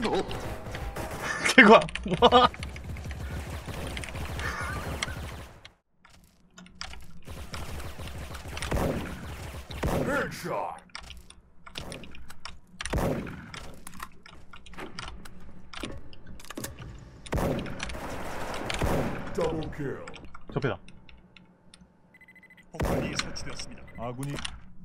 결과 와. Headshot. Double kill. 접해다. 폭탄이 설치되었습니다. 아군이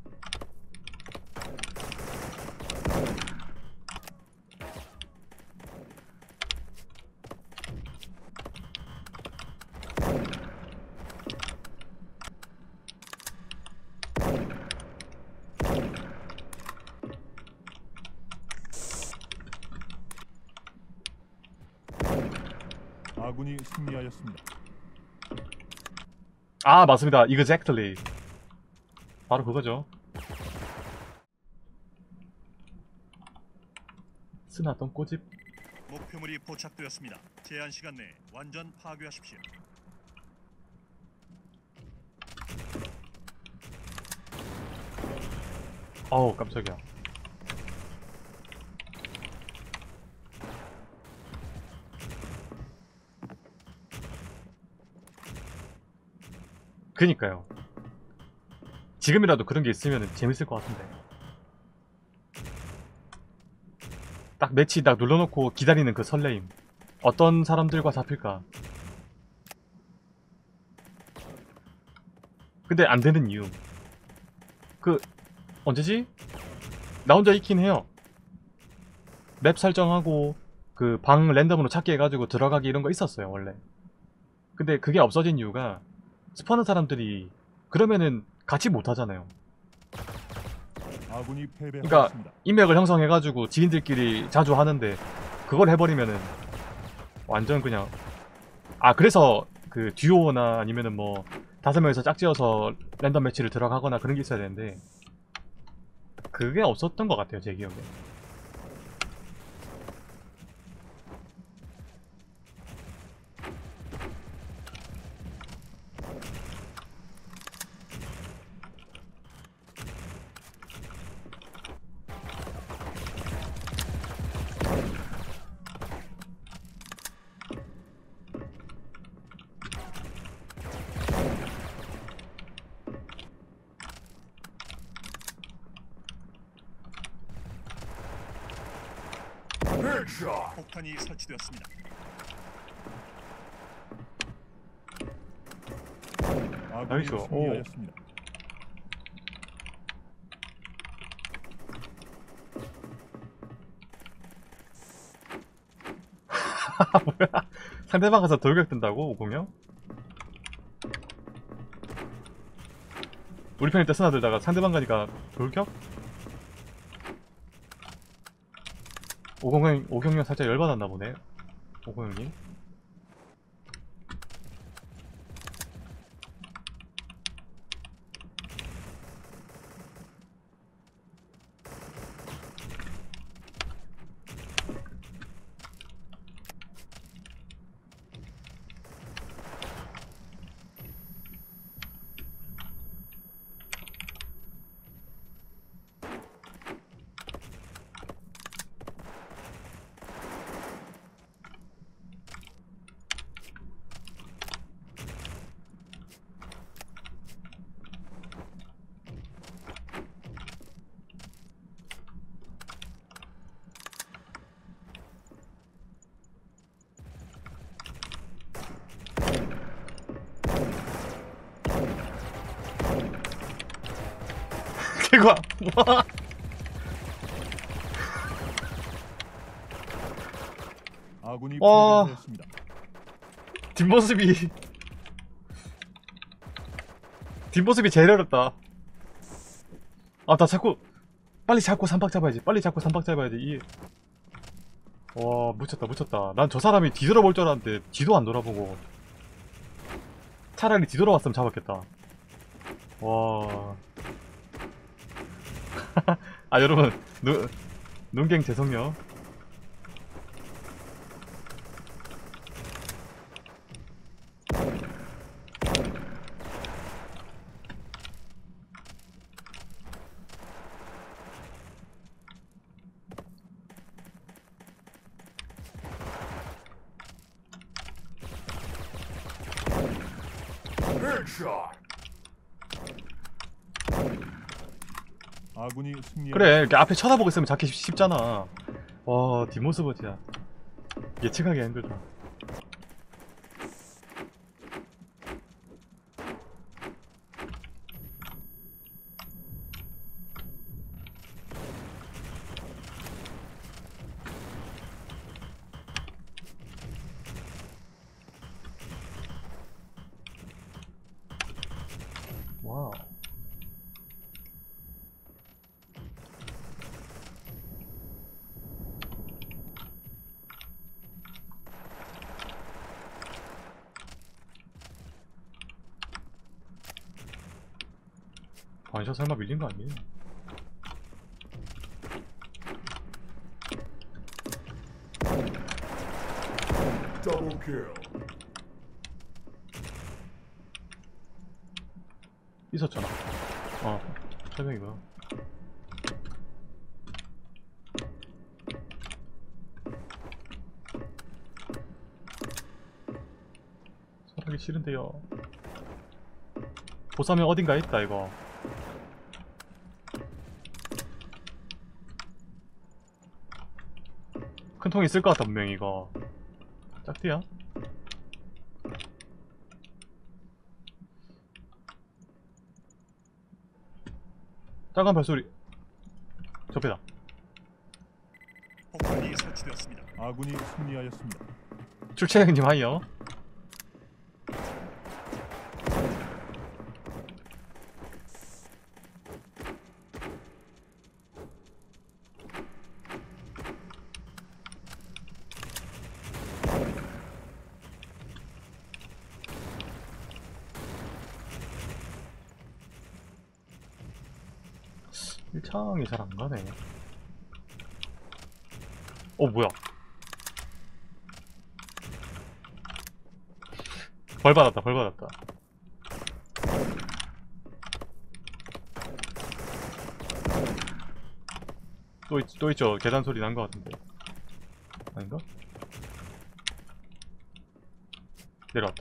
아군이 승리하였습니다. 아 맞습니다. exactly. 바로 그거죠. 스나 똥꼬집. 목표물이 포착되었습니다. 제한 시간 내에 완전 파괴하십시오. 어우 깜짝이야. 그니까요. 지금이라도 그런 게 있으면 재밌을 것 같은데. 딱 매치 딱 눌러놓고 기다리는 그 설레임. 어떤 사람들과 잡힐까. 근데 안 되는 이유. 그 언제지? 나 혼자 있긴 해요. 맵 설정하고 그 방 랜덤으로 찾기 해가지고 들어가기 이런 거 있었어요 원래. 근데 그게 없어진 이유가 스파는 사람들이 그러면은 같이 못 하잖아요. 아군이 그러니까 패배하였습니다. 인맥을 형성해가지고 지인들끼리 자주 하는데 그걸 해버리면은 완전 그냥 그래서 그 듀오나 아니면은 뭐 5명이서 짝지어서 랜덤 매치를 들어가거나 그런 게 있어야 되는데 그게 없었던 것 같아요 제 기억에. Headshot. 폭탄이 설치되었습니다. 아군이 나이스. 오. 승리하였습니다. 뭐야? 상대방 가서 돌격 뜬다고? 오공형? 우리 편일 때 스나 들다가 상대방 가니까 돌격? 오공형 살짝 열받았나 보네. 오공형님. 결과 와. 아군이 와. 패배하였습니다. 뒷모습이 제일 어렵다. 나 자꾸 빨리 잡고 삼박 잡아야지. 빨리 잡고 삼박 잡아야지. 와 묻혔다. 난 저 사람이 뒤돌아볼 줄 알았는데 뒤도 안 돌아보고 차라리 뒤돌아왔으면 잡았겠다. 와. 여러분 눈갱 죄송요. 아군이 승리. 그래 이렇게 앞에 쳐다보고 있으면 잡기 쉽잖아. 와 뒷모습은 진짜 예측하기 힘들다. 와우. 반샷 설마 밀린 거 아니에요? Double kill. 있었잖아. 설명이고요. 설하기 싫은데요. 보쌈이 어딘가에 있다 이거. 큰 통이 있을 것 같다 분명히 이거. 짝띠야? 작은 발소리. 접해다. 폭탄이 설치되었습니다. 아군이 승리하였습니다. 출첵님 하이요. 일창이 잘 안 가네. 뭐야? 벌 받았다, 벌 받았다. 또 있죠. 계단 소리 난 것 같은데. 아닌가? 내려왔다.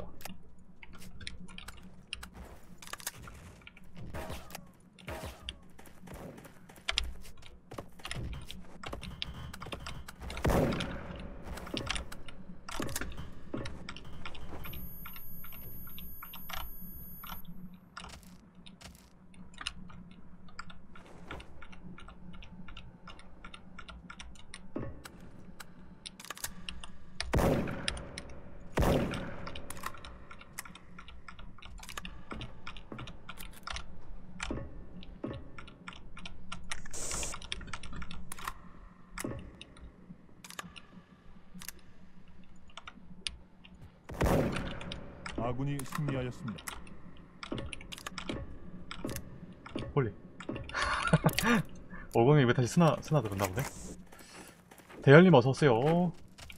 아군이 승리하였습니다. 홀리. 오공이 왜 다시 스나 들었나 보네. 대열님 어서오세요.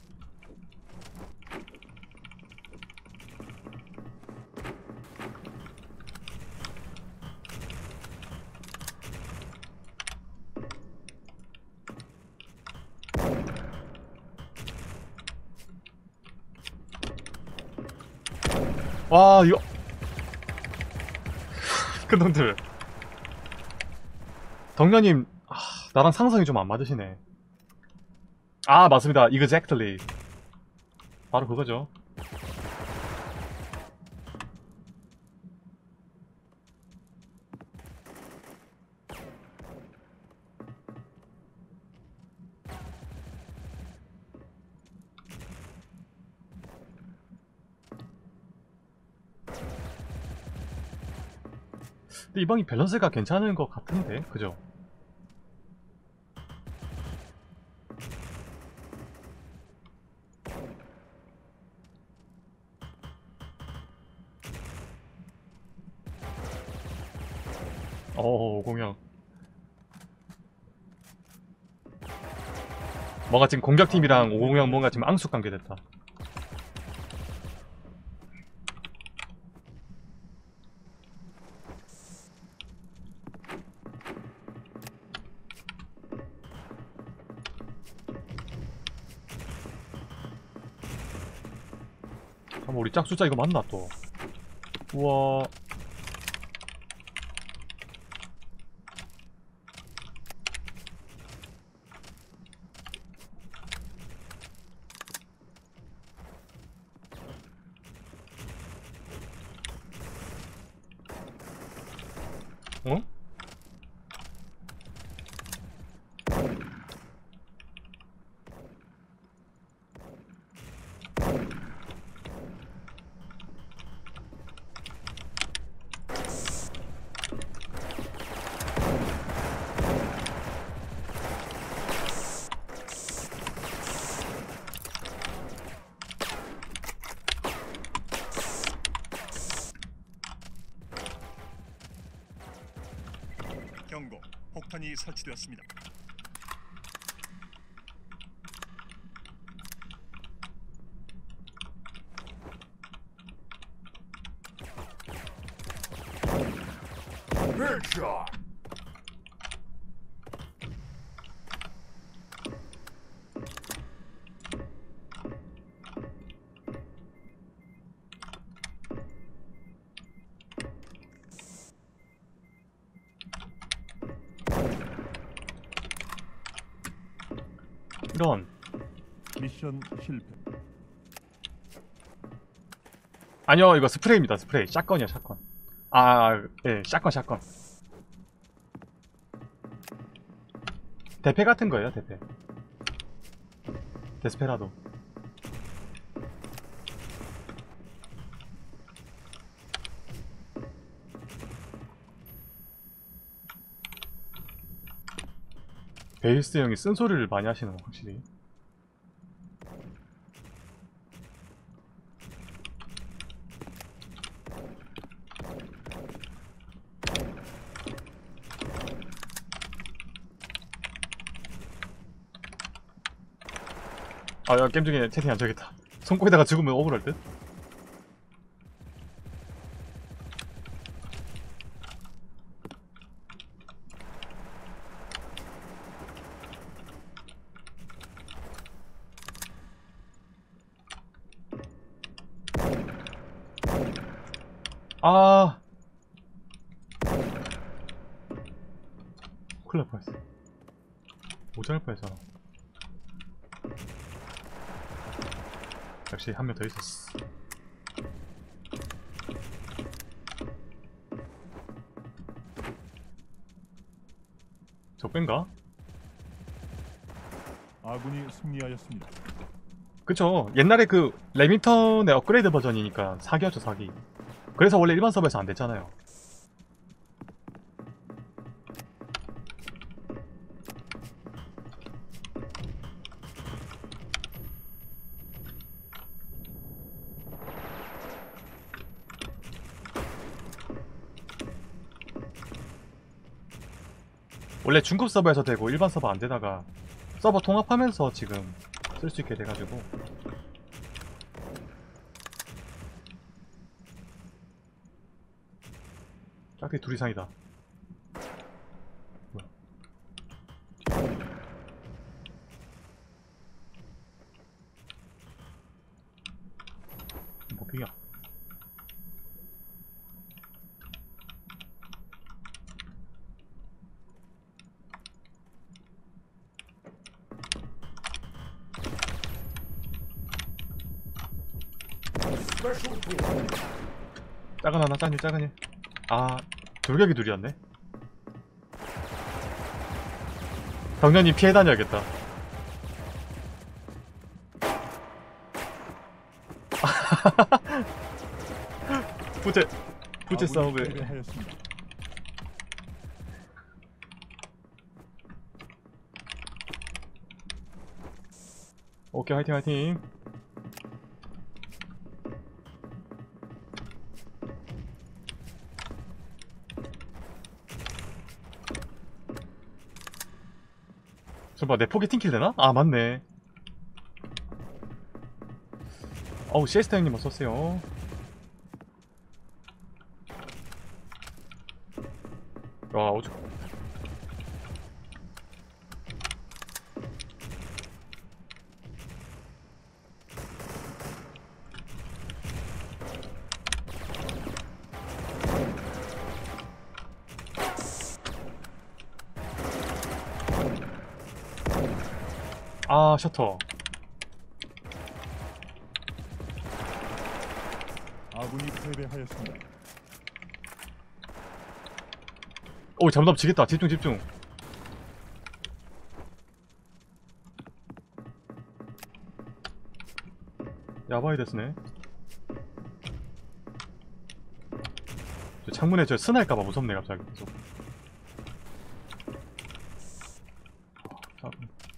와 이거 큰 놈들. 덕녀님 나랑 상성이 좀 안 맞으시네. 맞습니다. exactly. 바로 그거죠. 근데 이 방이 밸런스가 괜찮은 것 같은데, 그죠? 공영. 뭔가 지금 공격팀이랑 오공영 뭔가 지금 앙숙관계 됐다. 우리 짝수자 이거 맞나 또? 우와. 어? 경고. 폭탄이 설치되었습니다. Headshot. 이런. 미션 실패. 아니요, 이거 스프레이입니다. 스프레이. 샷건이야, 샷건. 예, 샷건. 대패 같은 거예요, 대패. 데스페라도. 베이스 형이 쓴소리를 많이 하시는 거 확실히. 야, 게임 중에 채팅 안 쳐야겠다. 손목에다가 죽으면 억울할 듯? 아. 큰일 날 뻔했어. 모자랄 뻔했잖아. 역시 한 명 더 있었어. 적배인가? 아군이 승리하였습니다. 그쵸. 옛날에 그 레밍턴의 업그레이드 버전이니까 사기였죠, 사기. 그래서 원래 일반 서버에서 안 됐잖아요. 원래 중급 서버에서 되고 일반 서버 안 되다가 서버 통합하면서 지금 쓸 수 있게 돼가지고. 짝대 둘 이상이다. 뭐야? 뭐 비야? Special tool. 작은 하나, 작은 일. 돌격이 둘이었네. 당연히 피해 다녀야겠다. 부채 싸움에. 아군이 패배하였습니다. 오케이, 화이팅. 봐, 내 포기팅 킬 되나? 맞네. 시에스타 형님 어서오세요. 오죽. 셔터. 아군이 패배하였습니다. 오, 잠깐 지겠다. 집중, 집중. 야바이 됐네. 저 창문에 저 스나일까봐 무섭네, 갑자기. 계속. 자,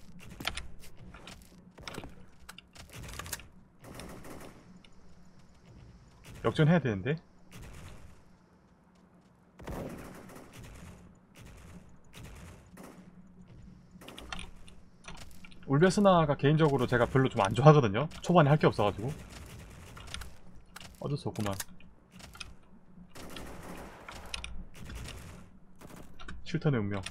역전해야 되는데. 울베스나가 개인적으로 제가 별로 좀 안 좋아하거든요. 초반에 할 게 없어가지고. 어쩔 수 없구만. 칠턴의 운명.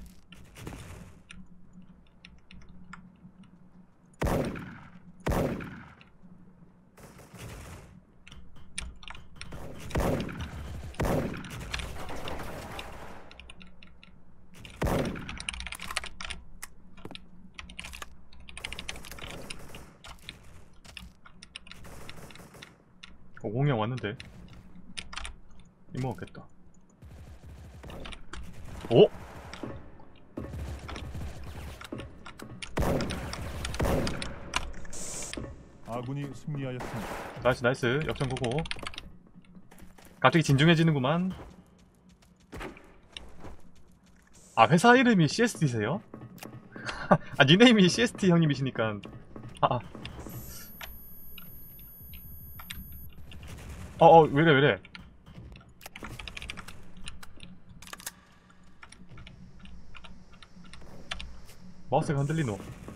오공형 왔는데 이먹었겠다. 오? 아군이 승리하였습니다. 나이스 나이스. 역전 고고. 갑자기 진중해지는구만. 아, 회사 이름이 CST세요? 아, 닉네임이 CST 형님이시니까. 아. 왜래 왜래. 마우스가 흔들리노.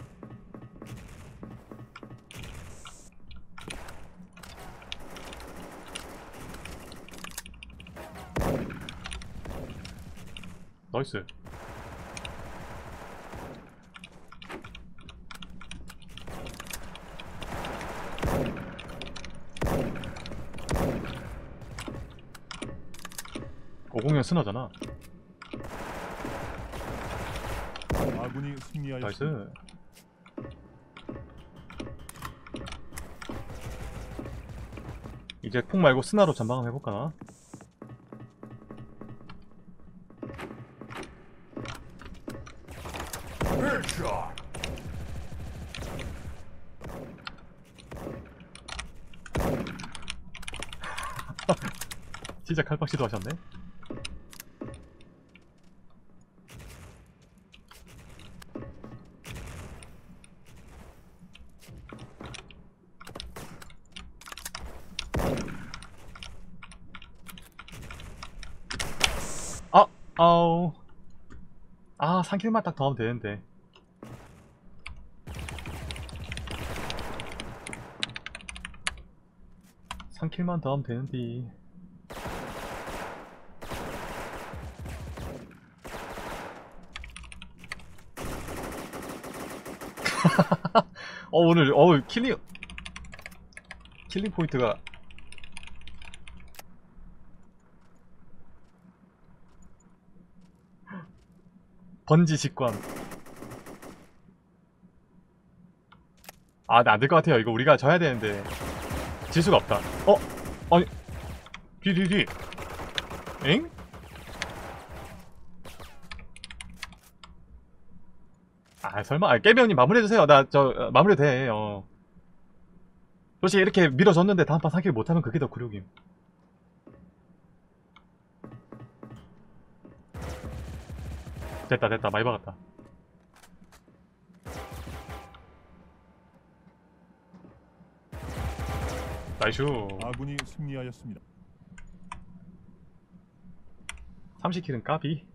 나이스. 오공년 스나잖아. 아군이 승리하였습니다. 나이스. 이제 폭 말고 스나로 전방을 해볼까나? Headshot. 진짜 칼빵 시도하셨네? 아우. 아, 3킬만 딱 더 하면 되는데. 한 킬만 더 하면 되는데. 오늘 킬링 포인트가 번지 직관. 아, 네, 안 될 것 같아요. 이거 우리가 져야 되는데 질 수가 없다. 아니, 뒤. 엥? 아, 설마. 깨비형님 마무리해주세요. 마무리 돼. 솔직히 이렇게 밀어줬는데 다음 판 3킬 못하면 그게 더 굴욕임. 됐다. 많이 박았다. 나이슈. 아군이 승리하였습니다. 30킬은 까비.